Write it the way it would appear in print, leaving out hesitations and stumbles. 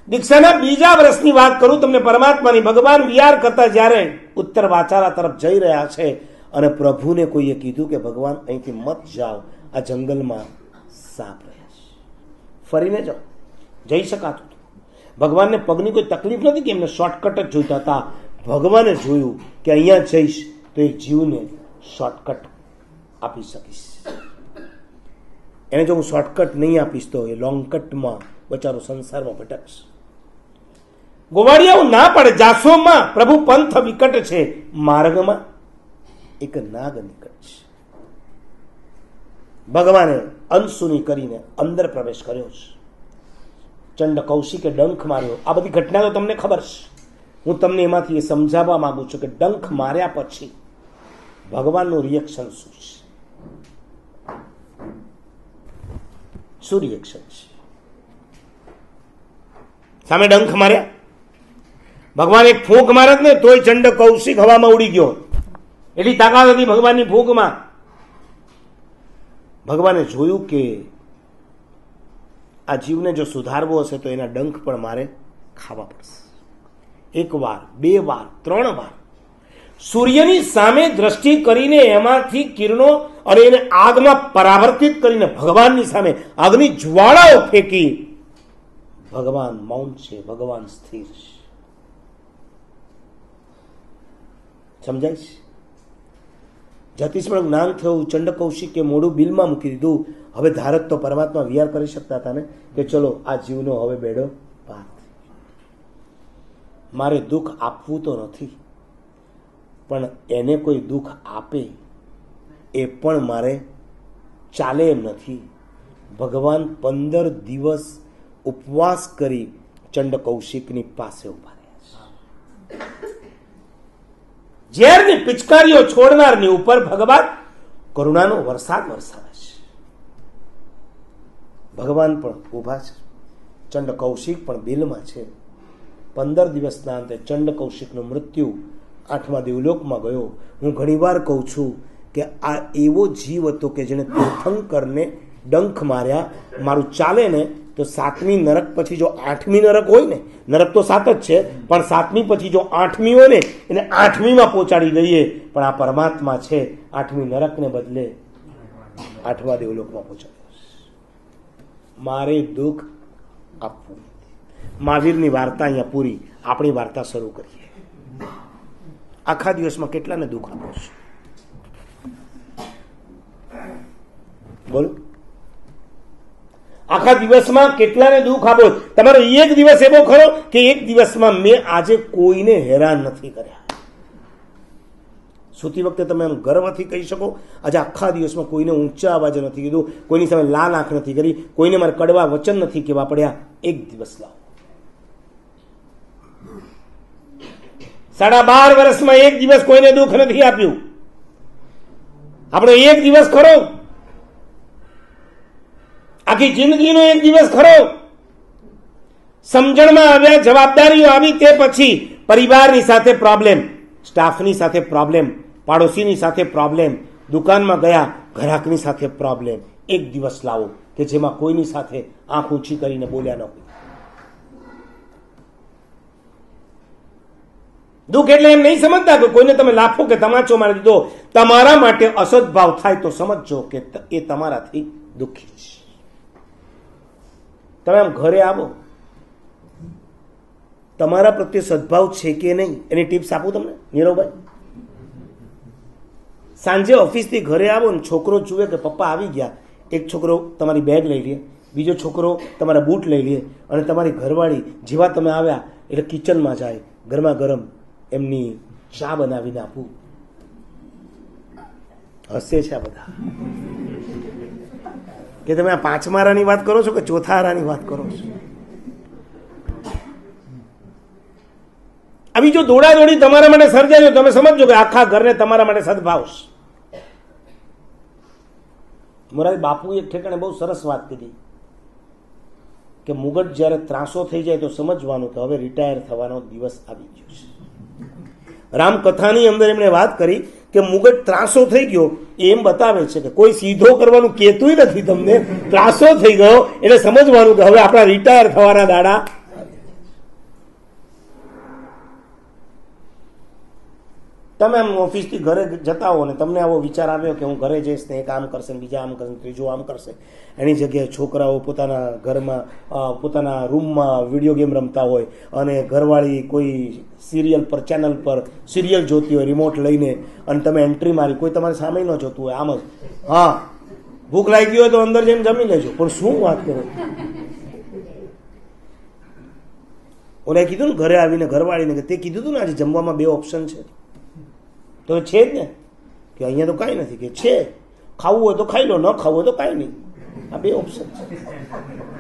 દીક્ષાના બીજા વર્ષની વાત કરું તમને પરમાત્માની. ભગવાન વિહાર કરતા જ્યારે ઉત્તર વાચારા તરફ જઈ રહ્યા છે અને પ્રભુને કોઈએ કીધું કે ભગવાન અહીંથી મત જાઓ, આ જંગલમાં સાપ રહ્યા છે, ફરીને જાઓ. જઈ શકાતું. ભગવાનને પગની કોઈ તકલીફ નથી કે એમને શોર્ટકટ જ જોઈતા હતા. ભગવાને જોયું કે અહીંયા જઈશ તો એક જીવને શોર્ટકટ આપી શકીશ. એને જો હું શોર્ટકટ નહીં આપીશ તો એ લોંગકટમાં બચારો સંસારમાં ભટકશે. ગોવાળિયાઓ ના પડે, જાસોમાં પ્રભુ પંથ વિકટ છે, માર્ગમાં એક નાગ નિકટ છે. ભગવાને અનસુની કરીને અંદર પ્રવેશ કર્યો છે. ચંડ કૌશિકે ડંખ માર્યો. આ બધી ઘટના તો તમને ખબર છે. હું તમને એમાંથી એ સમજાવવા માંગુ છું કે ડંખ માર્યા પછી ભગવાનનું રિએક્શન શું છે, શું રિએક્શન છે. સામે ડંખ માર્યા, ભગવાન એક ફૂંક મારત ને તોય ચંડ કૌશિક હવામાં ઉડી ગયો. એટલી તાકાત હતી ભગવાનની ફૂંકમાં. ભગવાને જોયું કે આ જીવને જો સુધારવો હશે તો એના ડંખ પણ મારે ખાવા પડશે. એક વાર, બે વાર, ત્રણ વાર સૂર્યની સામે દ્રષ્ટિ કરીને એમાંથી કિરણો અને એને આગમાં પરાવર્તિત કરીને ભગવાનની સામે આગની જ્વાળાઓ ફેંકી. ભગવાન મૌન છે, ભગવાન સ્થિર છે. સમજાય છે? જ્યોતિષમાં જ્ઞાન થયું. ચંડ કૌશિકે મોઢું બિલમાં મૂકી દીધું. હવે ધારક તો પરમાત્મા વિહાર કરી શકતા હતા ને કે ચલો આ જીવનો હવે બેડો પાર. મારે દુઃખ આપવું તો નથી, પણ એને કોઈ દુઃખ આપે એ પણ મારે ચાલે એમ નથી. ભગવાન 15 દિવસ ઉપવાસ કરી ચંડ કૌશિકની પાસે ઉભા રહ્યા છે. ઝેરની પિચકારીઓ છોડનારની ઉપર ભગવાન કરુણાનો વરસાદ વરસાવે છે. ભગવાન પણ ઉભા છે, ચંડ કૌશિક પણ બિલમાં છે. 15 દિવસના અંતે ચંડ કૌશિકનું મૃત્યુ 8મા દેવલોકમાં ગયો. હું ઘણીવાર કહું છું કે આ એવો જીવ હતો કે જેને તીર્થંકરને ડંખ માર્યા. મારું ચાલે ને તો 7મી નરક પછી જો 8મી નરક હોય ને, નરક તો 7 જ છે, પણ 7મી પછી જો 8મી હોય ને એને 8મીમાં પહોંચાડી દઈએ. પણ આ પરમાત્મા છે 8મી નરકને બદલે 8મા દેવલોકમાં પહોંચાડ્યો. મારે દુઃખ આપવું. મહાવીરની વાર્તા અહીંયા પૂરી. આપણી વાર્તા શરૂ કરીએ. આખા દિવસમાં કેટલાને દુઃખ આપો છો? બોલો. આખા દિવસમાં કેટલાને દુઃખ આપો? તમારો એક દિવસ એવો ખરો કે એક દિવસમાં મેં આજે કોઈને હેરાન નથી કર્યા? સૂતી વખતે તમે એમ ગર્વથી કહી શકો આજે આખા દિવસમાં કોઈને ઊંચા અવાજે નથી કીધું, કોઈની સામે લાલ આંખ નથી કરી, કોઈને મારે કડવા વચન નથી કહેવા પડ્યા. એક દિવસ લાવો. 12.5 વર્ષમાં એક દિવસ કોઈને દુઃખ નથી આપ્યું. આપણો એક દિવસ ખરો? આખી જિંદગીનો એક દિવસ ખરો? સમજણમાં આવ્યા, જવાબદારીઓ આવી, તે પછી પરિવારની સાથે પ્રોબ્લેમ, સ્ટાફની સાથે પ્રોબ્લેમ, પાડોશીની સાથે પ્રોબ્લેમ, દુકાનમાં ગયા ગ્રાહકની સાથે પ્રોબ્લેમ. એક દિવસ લાવો કે જેમાં કોઈની સાથે આંખ ઊંચી કરીને બોલ્યા ન હોય. દુઃખ એટલે એમ નહીં સમજતા કે કોઈને તમે લાફો કે તમાચો મારી દીધો. તમારા માટે અસદભાવ થાય તો સમજો કે એ તમારાથી દુઃખી છે. તમે આમ ઘરે આવો, તમારા પ્રત્યે સદભાવ છે કે નહીં એની ટિપ્સ આપું તમને નીરવભાઈ. સાંજે ઓફિસથી ઘરે આવો ને છોકરો જુએ કે પપ્પા આવી ગયા, એક છોકરો તમારી બેગ લઈ લે, બીજો છોકરો તમારા બૂટ લઈ લે, અને તમારી ઘરવાળી જેવા તમે આવ્યા એટલે કિચનમાં જાય, ગરમા ગરમ એમની ચા બનાવીને આપું. હસે છે આ બધા કે તમે આ 5મા હારાની વાત કરો છો કે 4થા હારાની વાત કરો છો? આવી જો દોડાદોડી તમારા માટે સર્જાય તમે સમજો કે આખા ઘરને તમારા માટે સદભાવ. મોરારી બાપુએ એક ઠેકાણે બહુ સરસ વાત કીધી કે મુગટ જ્યારે ત્રાસો થઈ જાય તો સમજવાનું કે હવે રિટાયર થવાનો દિવસ આવી ગયો છે. રામકથાની અંદર એમણે વાત કરી કે મુગટ ત્રાસો થઈ ગયો એમ બતાવે છે કે કોઈ સીધો કરવાનું કહેતું નથી તમને, ત્રાસો થઈ ગયો એટલે સમજવાનું કે હવે આપણા રિટાયર થવાના દાડા. તમે આમ ઓફિસથી ઘરે જતા હો ને તમને આવો વિચાર આવ્યો કે હું ઘરે જઈશ ને એક આમ કરશે ને બીજા આમ કરશે ને ત્રીજું આમ કરશે, એની જગ્યાએ છોકરાઓ પોતાના ઘરમાં પોતાના રૂમમાં વિડીયો ગેમ રમતા હોય અને ઘરવાળી કોઈ સિરિયલ પર ચેનલ પર સિરિયલ જોતી હોય રિમોટ લઈને, અને તમે એન્ટ્રી મારી, કોઈ તમારી સામે ન જોતું હોય, આમ જ હા ભૂખ લાગી હોય તો અંદર જઈને જમી લેજો. પણ શું વાત કરો, ઓલે કીધું ને ઘરે આવીને ઘરવાળીને કે તે કીધું હતું ને આજે જમવામાં 2 ઓપ્શન છે, તો છે જ ને કે અહીંયા તો કાંઈ નથી, કે છે ખાવું હોય તો ખાઈ લો, ન ખાવું હોય તો કાંઈ નહીં, આ 2 ઓપ્શન છે.